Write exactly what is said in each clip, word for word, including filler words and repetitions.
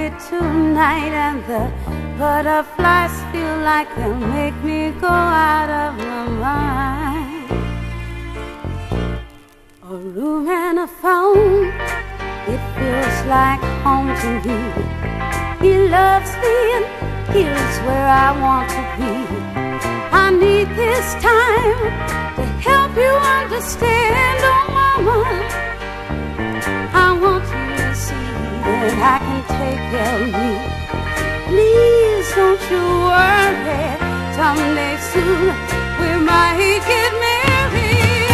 me tonight, and the butterflies feel like they'll make me go out of my mind. A room and a phone, it feels like home to me. He loves me and here's where I want to be. I need this time to help you understand, oh mama. I want you to see that I can take care of me. Please don't you worry, someday soon we might get married.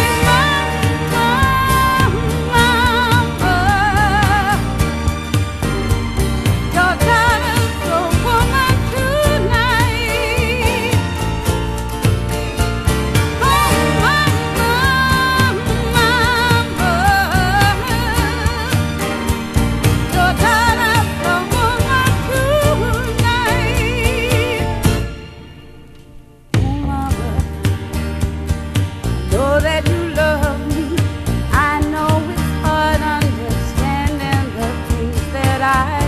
That you love me, I know it's hard understanding the things that I